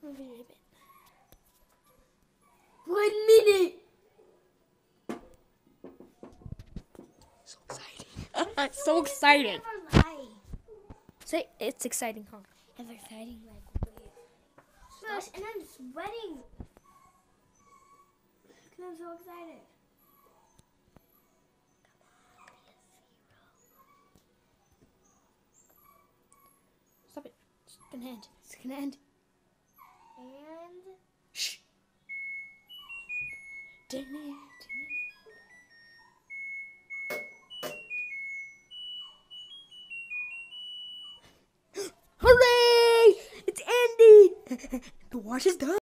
1 minute. So exciting. So exciting. Say it's exciting, huh? It's exciting, like Smash, and I'm sweating. Cause I'm so excited. Stop it. It's gonna end. It's gonna end. And Shh. Hooray! It's ending! The wash is done.